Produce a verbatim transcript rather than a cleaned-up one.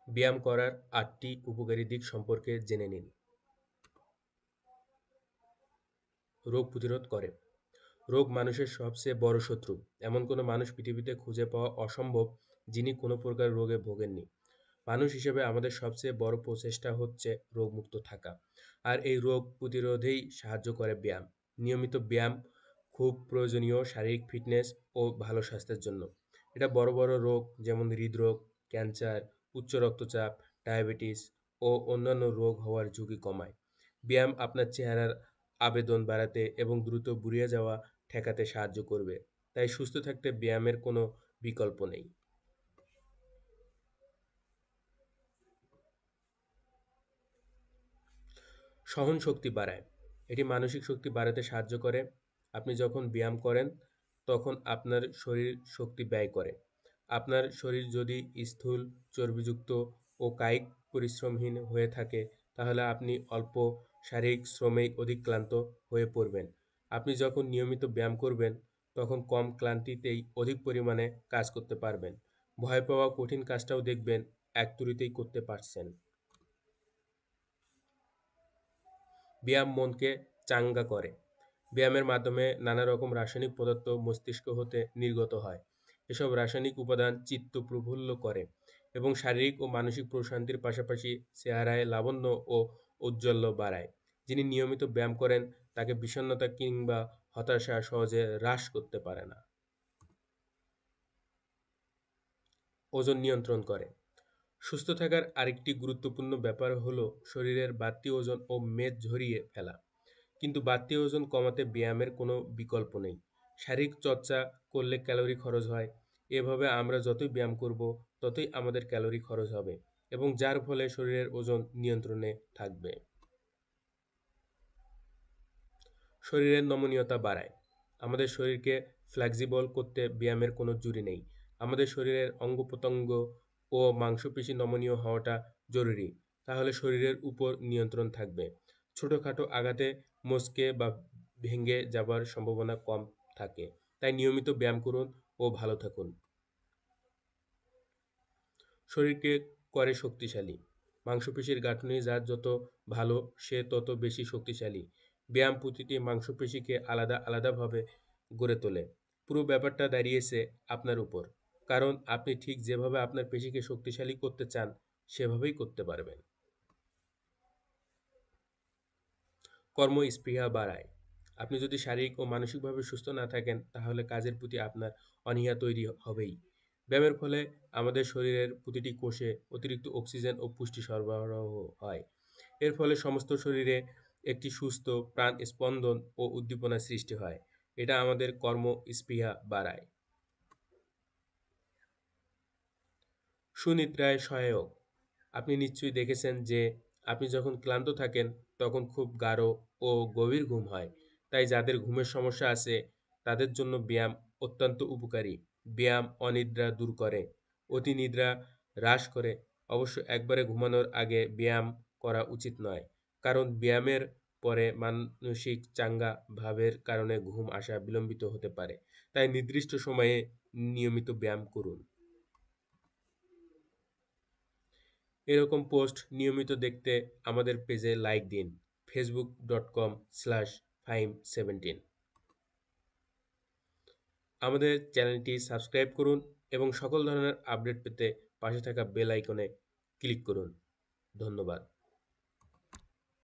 ব্যায়াম করার আটটি উপকারী দিক সম্পর্কে জেনে নিন। রোগ প্রতিরোধ করে। রোগ মানুষের সবচেয়ে বড় শত্রু। এমন কোনো মানুষ পৃথিবীতে খুঁজে পাওয়া অসম্ভব যিনি কোনো প্রকার রোগে ভোগেননি। মানুষ হিসেবে আমাদের সবচেয়ে বড় প্রচেষ্টা হচ্ছে রোগমুক্ত থাকা। আর এই রোগ প্রতিরোধেই সাহায্য করে ব্যায়াম। নিয়মিত ব্যায়াম খুব প্রয়োজনীয় শারীরিক ফিটনেস ও ভালো স্বাস্থ্যের জন্য। এটা বড় বড় রোগ যেমন হৃদরোগ, ক্যান্সার, উচ্চ রক্তচাপ, ডায়াবেটিস ও অন্যান্য রোগ হওয়ার ঝুঁকি কমায়। ব্যায়াম আপনার চেহারার আবেদন বাড়াতে এবং দ্রুত বুড়িয়ে যাওয়া ঠেকাতে সাহায্য করবে। তাই সুস্থ থাকতে ব্যায়ামের কোনো বিকল্প নেই। সহন শক্তি বাড়ায়। এটি মানসিক শক্তি বাড়াতে সাহায্য করে। আপনি যখন ব্যায়াম করেন তখন আপনার শরীর শক্তি ব্যয় করে। আপনার শরীর যদি স্থূল, চর্বিযুক্ত ও কায়িক পরিশ্রমহীন হয়ে থাকে তাহলে আপনি অল্প শারীরিক শ্রমেই অধিক ক্লান্ত হয়ে পড়বেন। আপনি যখন নিয়মিত ব্যায়াম করবেন তখন কম ক্লান্তিতেই অধিক পরিমাণে কাজ করতে পারবেন। ভয় পাওয়া কঠিন কাজটাও দেখবেন এক তুড়িতেই করতে পারছেন। ব্যায়াম মনকে চাঙ্গা করে। ব্যায়ামের মাধ্যমে নানা রকম রাসায়নিক পদার্থ মস্তিষ্ক হতে নির্গত হয়। এসব রাসায়নিক উপাদান চিত্ত প্রফুল্ল করে এবং শারীরিক ও মানসিক প্রশান্তির পাশাপাশি চেহারায় লাবণ্য ও ঔজ্জ্বল্য বাড়ায়। যিনি নিয়মিত ব্যায়াম করেন তাকে বিষণ্ণতা কিংবা হতাশা সহজে হ্রাস করতে পারে না। ওজন নিয়ন্ত্রণ করে। সুস্থ থাকার আরেকটি গুরুত্বপূর্ণ ব্যাপার হলো শরীরের বাড়তি ওজন ও মেদ ঝরিয়ে ফেলা। কিন্তু বাড়তি ওজন কমাতে ব্যায়ামের কোনো বিকল্প নেই। শারীরিক চর্চা করলে ক্যালোরি খরচ হয়। এভাবে আমরা যতই ব্যায়াম করব ততই আমাদের ক্যালোরি খরচ হবে এবং যার ফলে শরীরের ওজন নিয়ন্ত্রণে থাকবে। শরীরের নমনীয়তা বাড়ায়। আমাদের শরীরকে ফ্লেক্সিবল করতে ব্যায়ামের কোনো জুড়ি নেই। আমাদের শরীরের অঙ্গ-প্রত্যঙ্গ ও মাংসপেশি নমনীয় হওয়াটা জরুরি। তাহলে শরীরের উপর নিয়ন্ত্রণ থাকবে। ছোটখাটো আঘাতে মচকে বা ভেঙে যাবার সম্ভাবনা কম থাকে। তাই নিয়মিত ব্যায়াম করুন ও ভালো থাকুন। শরীরকে করে শক্তিশালী। মাংসপেশির গাঁথনি যার যত ভালো সে তত বেশি শক্তিশালী। ব্যায়াম প্রতিটি মাংসপেশিকে আলাদা আলাদাভাবে গড়ে তোলে। পুরো ব্যাপারটা দাঁড়িয়েছে আপনার উপর। কারণ আপনি ঠিক যেভাবে আপনার পেশিকে শক্তিশালী করতে চান সেভাবেই করতে পারবেন। কর্মস্পৃহা বাড়ায়। আপনি যদি শারীরিক ও মানসিকভাবে সুস্থ না থাকেন তাহলে কাজের প্রতি আপনার অনীহা তৈরি হবেই। ব্যায়ামের ফলে আমাদের শরীরের প্রতিটি কোষে অতিরিক্ত অক্সিজেন ও পুষ্টি সরবরাহ হয়। এর ফলে সমস্ত শরীরে একটি সুস্থ প্রাণ স্পন্দন ও উদ্দীপনার সৃষ্টি হয়। এটা আমাদের কর্মস্পৃহা বাড়ায়। সুনিদ্রায় সহায়ক। আপনি নিশ্চয়ই দেখেছেন যে আপনি যখন ক্লান্ত থাকেন তখন খুব গাঢ় ও গভীর ঘুম হয়। তাই যাদের ঘুমের সমস্যা আছে তাদের জন্য ব্যায়াম অত্যন্ত উপকারী। ব্যায়াম অনিদ্রা দূর করে, অতিনিদ্রা হ্রাস করে। অবশ্য একবারে ঘুমানোর আগে ব্যায়াম করা উচিত নয়। কারণ ব্যায়ামের পরে মানসিক চাঙ্গা ভাবের কারণে ঘুম আসা বিলম্বিত হতে পারে। তাই নির্দিষ্ট সময়ে নিয়মিত ব্যায়াম করুন। এরকম পোস্ট নিয়মিত দেখতে আমাদের পেজে লাইক দিন। ফেসবুক ডট কম স্ল্যাশ ফাইম সেভেন্টিন। আমাদের চ্যানেলটি সাবস্ক্রাইব করুন এবং সকল ধরনের আপডেট পেতে পাশে থাকা বেল আইকনে ক্লিক করুন। ধন্যবাদ।